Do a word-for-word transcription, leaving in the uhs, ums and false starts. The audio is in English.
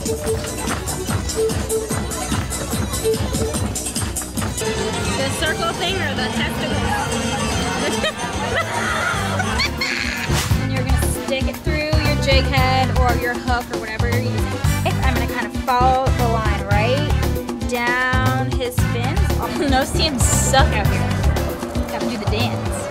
The circle thing or the testicle? And you're gonna stick it through your jig head or your hook or whatever you're using. I'm gonna kind of follow the line right down his fins. Oh, no, see him suck out here. Gotta do the dance.